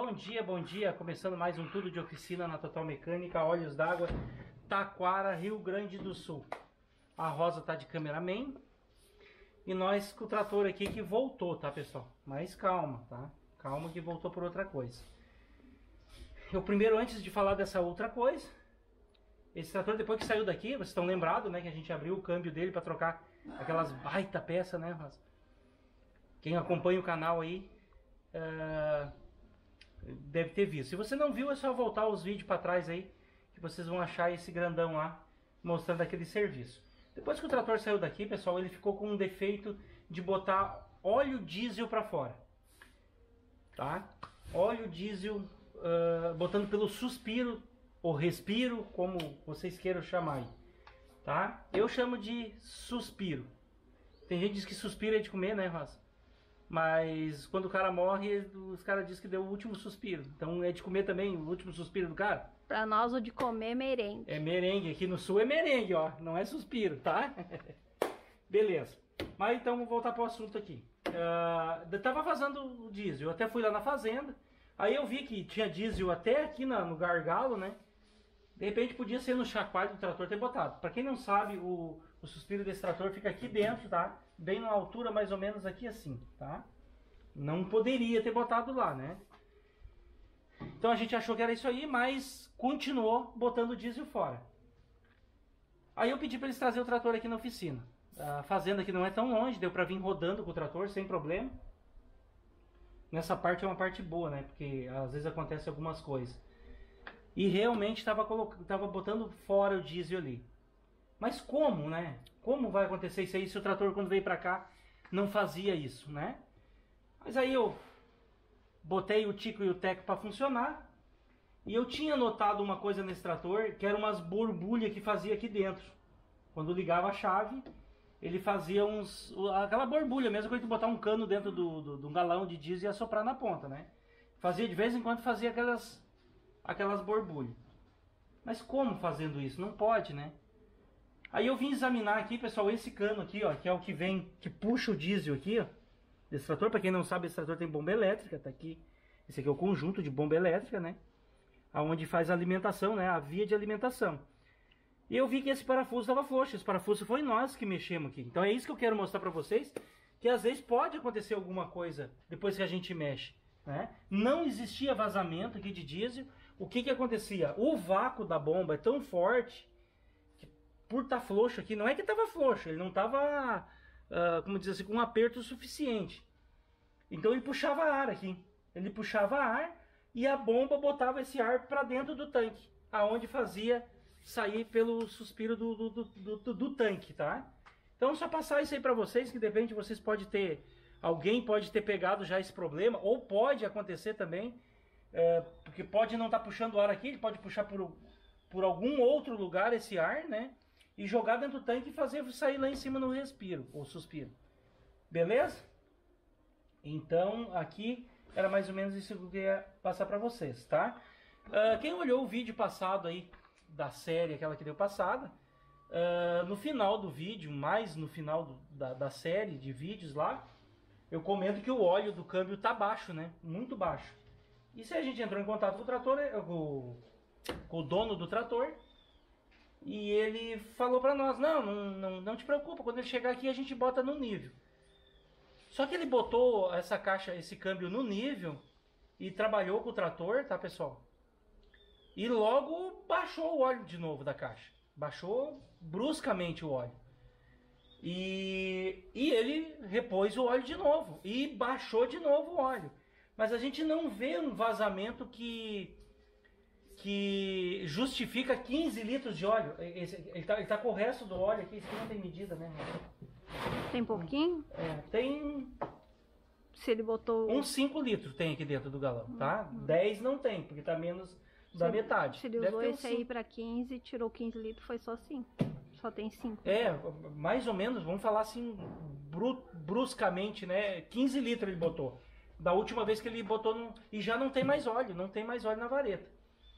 bom dia, começando mais um Tudo de Oficina na Total Mecânica, Olhos d'Água, Taquara, Rio Grande do Sul. A Rosa tá de cameraman e nós com o trator aqui que voltou, tá pessoal? Mas calma, tá? Calma que voltou por outra coisa. Eu primeiro, antes de falar dessa outra coisa, esse trator depois que saiu daqui, vocês estão lembrados, né? Que a gente abriu o câmbio dele para trocar aquelas baita peças, né, Rosa? Quem acompanha o canal aí deve ter visto. Se você não viu, é só voltar os vídeos para trás aí, que vocês vão achar esse grandão lá, mostrando aquele serviço. Depois que o trator saiu daqui, pessoal, ele ficou com um defeito de botar óleo diesel para fora. Tá? Óleo diesel botando pelo suspiro, ou respiro, como vocês queiram chamar aí. Tá? Eu chamo de suspiro. Tem gente que diz que suspiro é de comer, né, Rosa? Mas quando o cara morre, os caras dizem que deu o último suspiro. Então é de comer também o último suspiro do cara? Pra nós o de comer é merengue. É merengue, aqui no sul é merengue, ó. Não é suspiro, tá? Beleza. Mas então vamos voltar pro assunto aqui. Tava vazando o diesel, eu até fui lá na fazenda. Aí eu vi que tinha diesel até aqui no gargalo, né? De repente podia ser no chacoalho do trator ter botado. Pra quem não sabe, o suspiro desse trator fica aqui dentro, tá? Bem na altura mais ou menos aqui assim, tá? Não poderia ter botado lá, né? Então a gente achou que era isso aí, mas continuou botando o diesel fora. Aí eu pedi para eles trazerem o trator aqui na oficina. A fazenda aqui não é tão longe, deu para vir rodando com o trator sem problema. Nessa parte é uma parte boa, né? Porque às vezes acontece algumas coisas. E realmente estava botando fora o diesel ali. Mas como, né? Como vai acontecer isso aí se o trator quando veio para cá não fazia isso, né? Mas aí eu botei o Tico e o Teco para funcionar. E eu tinha notado uma coisa nesse trator, que era umas borbulhas que fazia aqui dentro. Quando ligava a chave, ele fazia aquela borbulha, mesmo que a gente botar um cano dentro do galão de diesel e assoprar na ponta, né? Fazia de vez em quando, fazia aquelas borbulhas. Mas como fazendo isso? Não pode, né? Aí eu vim examinar aqui, pessoal, esse cano aqui, ó, que é o que vem, que puxa o diesel aqui, ó, desse trator. Para quem não sabe, esse trator tem bomba elétrica, tá aqui. Esse aqui é o conjunto de bomba elétrica, né? Aonde faz a alimentação, né? A via de alimentação. E eu vi que esse parafuso estava frouxo. Esse parafuso foi nós que mexemos aqui. Então é isso que eu quero mostrar para vocês, que às vezes pode acontecer alguma coisa depois que a gente mexe, né? Não existia vazamento aqui de diesel. O que acontecia? O vácuo da bomba é tão forte que, por estar frouxo aqui, não é que estava frouxo, ele não estava, como diz assim, com um aperto suficiente. Então ele puxava ar aqui. Ele puxava ar e a bomba botava esse ar para dentro do tanque, aonde fazia sair pelo suspiro do tanque, tá? Então só passar isso aí para vocês, que de repente vocês podem ter, alguém pode ter pegado já esse problema, ou pode acontecer também, porque pode não estar puxando o ar aqui, ele pode puxar por algum outro lugar esse ar, né? E jogar dentro do tanque e fazer sair lá em cima no respiro, ou suspiro. Beleza? Então aqui era mais ou menos isso que eu ia passar para vocês, tá? Quem olhou o vídeo passado aí, da série, aquela que deu passada, no final do vídeo, mais no final da série de vídeos lá, eu comento que o óleo do câmbio tá baixo, né? Muito baixo. E se a gente entrou em contato com o trator, com o dono do trator, e ele falou para nós, não te preocupa, quando ele chegar aqui a gente bota no nível. Só que ele botou essa caixa, esse câmbio no nível e trabalhou com o trator, tá pessoal? E logo baixou o óleo de novo da caixa. Baixou bruscamente o óleo. E ele repôs o óleo de novo. E baixou de novo o óleo. Mas a gente não vê um vazamento que justifica 15 litros de óleo. Ele tá com o resto do óleo aqui. Isso aqui não tem medida, né? Tem pouquinho? Tem... Se ele botou... Uns 5 litros tem aqui dentro do galão, tá? 10 não tem, porque tá menos da metade. Se ele usou esse aí para 15, tirou 15 litros, foi só 5. Só tem 5. Mais ou menos, vamos falar assim, bruscamente, né? 15 litros ele botou. Da última vez que ele botou, e já não tem mais óleo, não tem mais óleo na vareta.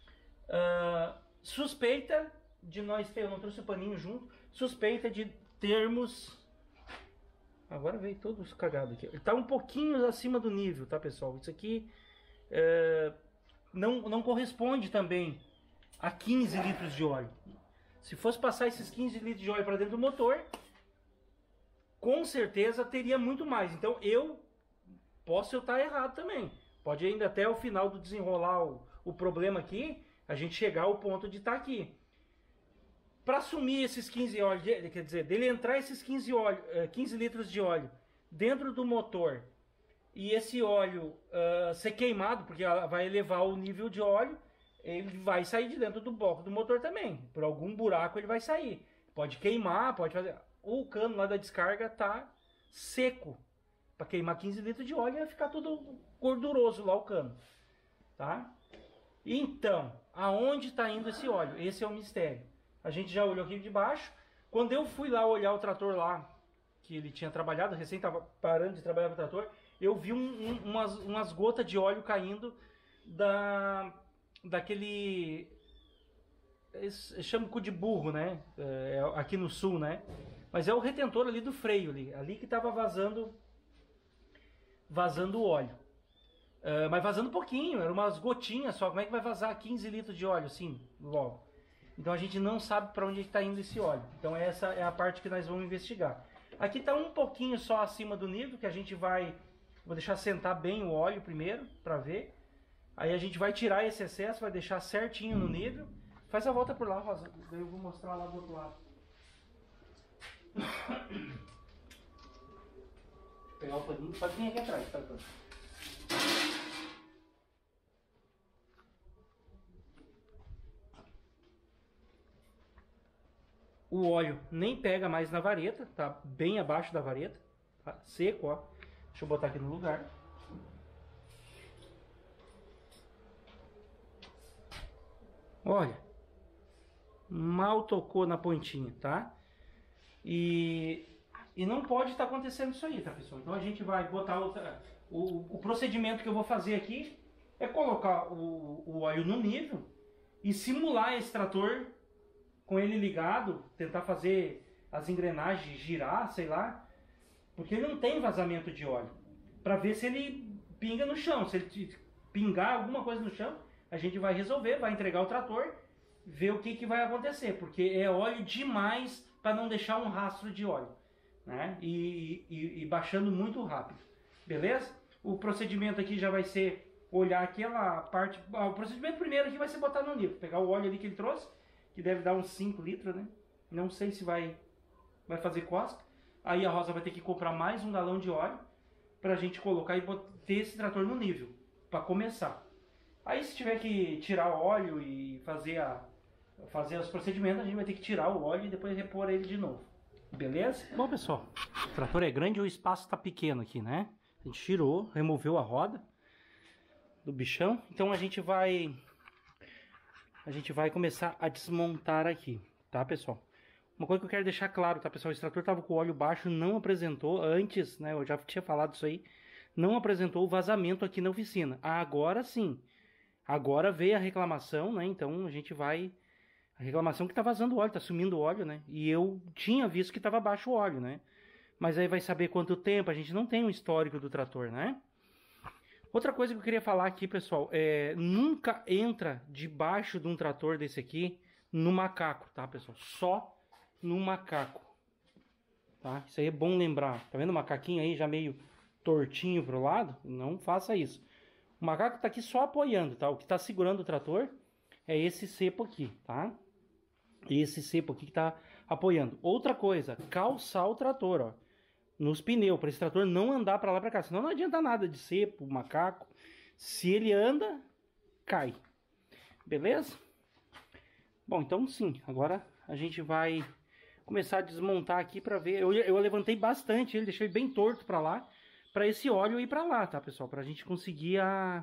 Suspeita de nós ter, eu não trouxe o paninho junto, suspeita de termos... Agora veio todos cagados aqui. Ele tá um pouquinho acima do nível, tá pessoal? Isso aqui não corresponde também a 15 litros de óleo. Se fosse passar esses 15 litros de óleo para dentro do motor, com certeza teria muito mais. Então eu estar errado também. Pode ainda até o final do desenrolar o problema aqui, a gente chegar ao ponto de estar aqui. Para assumir esses 15 óleos, quer dizer, dele entrar esses 15 litros de óleo dentro do motor e esse óleo ser queimado, porque vai elevar o nível de óleo, ele vai sair de dentro do bloco do motor também. Por algum buraco ele vai sair. Pode queimar, pode fazer... O cano lá da descarga tá seco. Para queimar 15 litros de óleo vai ficar tudo gorduroso lá o cano. Tá? Então, aonde está indo esse óleo? Esse é o mistério. A gente já olhou aqui de baixo. Quando eu fui lá olhar o trator lá, que ele tinha trabalhado, recém estava parando de trabalhar com o trator, eu vi umas gotas de óleo caindo daquele... Eles chamam cu de burro, né? Aqui no sul, né? Mas é o retentor ali do freio, ali que estava vazando o óleo. Mas vazando pouquinho, eram umas gotinhas só. Como é que vai vazar 15 litros de óleo assim, logo? Então a gente não sabe para onde está indo esse óleo. Então essa é a parte que nós vamos investigar. Aqui está um pouquinho só acima do nível, que a gente vai... Vou deixar sentar bem o óleo primeiro, para ver. Aí a gente vai tirar esse excesso, vai deixar certinho no nível. Faz a volta por lá, Rosa. Daí eu vou mostrar lá do outro lado. Vou pegar o paninho. Pode vir aqui atrás, tá? O óleo nem pega mais na vareta, tá bem abaixo da vareta, tá seco, ó. Deixa eu botar aqui no lugar. Olha, mal tocou na pontinha, tá? E não pode estar acontecendo isso aí, tá, pessoal? Então a gente vai botar o procedimento que eu vou fazer aqui é colocar o óleo no nível e simular esse trator com ele ligado, tentar fazer as engrenagens girar, sei lá, porque ele não tem vazamento de óleo, para ver se ele pinga no chão. Se ele pingar alguma coisa no chão, a gente vai resolver, vai entregar o trator, ver o que vai acontecer, porque é óleo demais para não deixar um rastro de óleo, né? E baixando muito rápido, beleza? O procedimento aqui já vai ser olhar aquela parte. O procedimento primeiro aqui vai ser botar no nível, pegar o óleo ali que ele trouxe, que deve dar uns 5 litros, né? Não sei se vai fazer cosca. Aí a Rosa vai ter que comprar mais um galão de óleo pra gente colocar e ter esse trator no nível, para começar. Aí se tiver que tirar o óleo e fazer os procedimentos, a gente vai ter que tirar o óleo e depois repor ele de novo. Beleza? Bom, pessoal, o trator é grande e o espaço está pequeno aqui, né? A gente tirou, removeu a roda do bichão. Então a gente vai começar a desmontar aqui, tá, pessoal? Uma coisa que eu quero deixar claro, tá, pessoal? Esse trator estava com o óleo baixo, não apresentou antes, né? Eu já tinha falado isso aí. Não apresentou o vazamento aqui na oficina. Agora sim. Agora veio a reclamação, né? Então a gente vai... A reclamação que tá vazando óleo, tá sumindo óleo, né? E eu tinha visto que tava baixo o óleo, né? Mas aí vai saber quanto tempo, a gente não tem um histórico do trator, né? Outra coisa que eu queria falar aqui, pessoal, nunca entra debaixo de um trator desse aqui no macaco, tá, pessoal? Só no macaco, tá? Isso aí é bom lembrar. Tá vendo o macaquinho aí já meio tortinho pro lado? Não faça isso. O macaco tá aqui só apoiando, tá? O que tá segurando o trator é esse cepo aqui, tá? Esse cepo aqui que tá apoiando. Outra coisa, calçar o trator, ó, nos pneus, para esse trator não andar para lá para cá. Senão não adianta nada de cepo, macaco. Se ele anda, cai. Beleza? Bom, então sim, agora a gente vai começar a desmontar aqui para ver. Eu levantei bastante ele, deixei bem torto para lá, para esse óleo ir para lá, tá, pessoal? Para a gente conseguir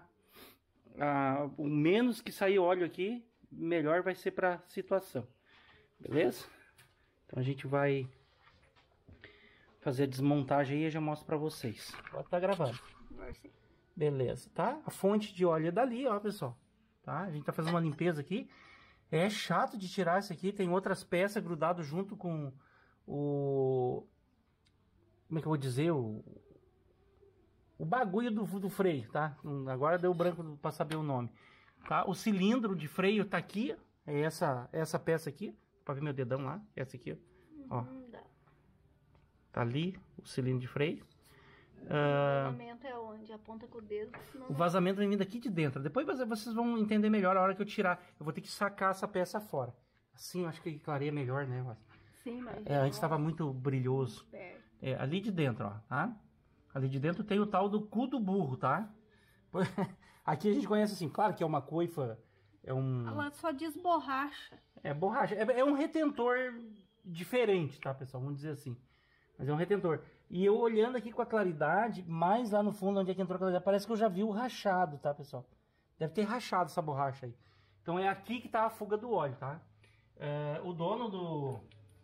o menos que sair óleo aqui, melhor vai ser para a situação. Beleza? Então a gente vai fazer a desmontagem aí e eu já mostro para vocês. Agora tá gravando. Beleza, tá? A fonte de óleo é dali, ó, pessoal. Tá? A gente tá fazendo uma limpeza aqui. É chato de tirar isso aqui, tem outras peças grudadas junto com o... Como é que eu vou dizer? o bagulho do freio, tá? Agora deu branco para saber o nome. Tá? O cilindro de freio tá aqui, é essa peça aqui, para ver meu dedão lá, essa aqui, ó. Tá ali o cilindro de freio. O vazamento é onde? Aponta com o dedo. O vazamento vem vindo aqui de dentro. Depois vocês vão entender melhor a hora que eu tirar. Eu vou ter que sacar essa peça fora. Assim eu acho que clareia melhor, né? Sim, mas... antes estava muito brilhoso. Ali de dentro, ó, tá? Ali de dentro tem o tal do cu do burro, tá? Aqui a gente conhece assim, claro que é uma coifa, Ela só diz borracha. É borracha, é um retentor diferente, tá, pessoal? Vamos dizer assim. Mas é um retentor. E eu olhando aqui com a claridade, mais lá no fundo, onde é que entrou a claridade, parece que eu já vi o rachado, tá, pessoal? Deve ter rachado essa borracha aí. Então é aqui que tá a fuga do óleo, tá? O dono do...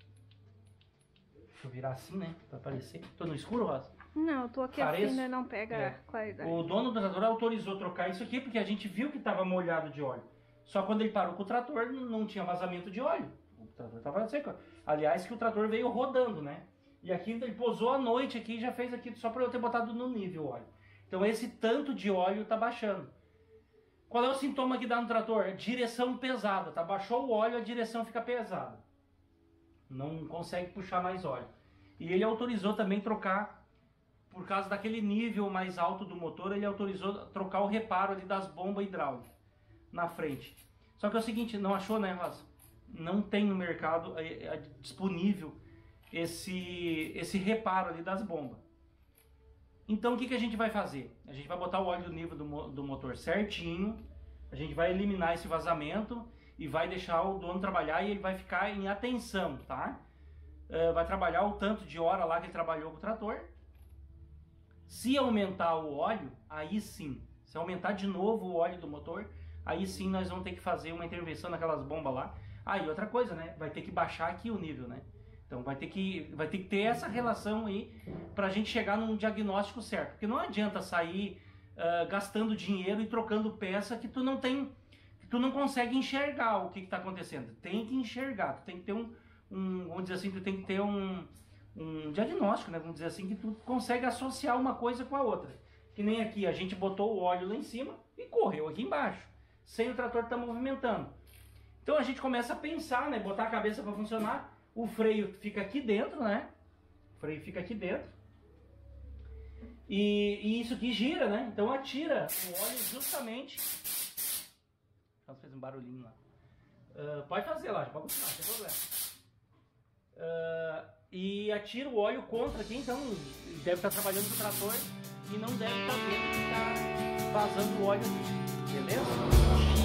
Deixa eu virar assim, né? Pra aparecer. Tô no escuro, Rosa? Não, eu tô aqui assim, né? Não pega claridade. O dono do trator autorizou trocar isso aqui porque a gente viu que tava molhado de óleo. Só quando ele parou com o trator, não tinha vazamento de óleo. O trator tava seco. Aliás, que o trator veio rodando, né? E aqui ele pousou à noite aqui e já fez aqui só para eu ter botado no nível o óleo. Então esse tanto de óleo tá baixando. Qual é o sintoma que dá no trator? Direção pesada, tá? Baixou o óleo, a direção fica pesada. Não consegue puxar mais óleo. E ele autorizou também trocar, por causa daquele nível mais alto do motor, ele autorizou trocar o reparo ali das bombas hidráulicas na frente. Só que é o seguinte, não achou, né, Rosa? Não tem no mercado disponível esse reparo ali das bombas. Então o que a gente vai fazer? A gente vai botar o óleo do nível do motor certinho, a gente vai eliminar esse vazamento e vai deixar o dono trabalhar e ele vai ficar em atenção, tá? Vai trabalhar o tanto de hora lá que ele trabalhou com o trator. Se aumentar o óleo, aí sim, se aumentar de novo o óleo do motor, aí sim nós vamos ter que fazer uma intervenção naquelas bombas lá. E outra coisa, né? Vai ter que baixar aqui o nível, né? Então vai ter que ter essa relação aí pra gente chegar num diagnóstico certo. Porque não adianta sair gastando dinheiro e trocando peça que tu não consegue enxergar o que está acontecendo. Tem que enxergar, tu tem que ter vamos dizer assim, tu tem que ter um diagnóstico, né? Vamos dizer assim, que tu consegue associar uma coisa com a outra. Que nem aqui, a gente botou o óleo lá em cima e correu aqui embaixo, sem o trator estar movimentando. Então a gente começa a pensar, né? Botar a cabeça para funcionar. O freio fica aqui dentro, né? O freio fica aqui dentro. E isso aqui gira, né? Então atira o óleo justamente... Ela fez um barulhinho lá. Pode fazer lá, pode continuar, sem problema. E atira o óleo contra aqui, então deve estar trabalhando com o trator e não deve estar vendo que está vazando o óleo aqui, beleza?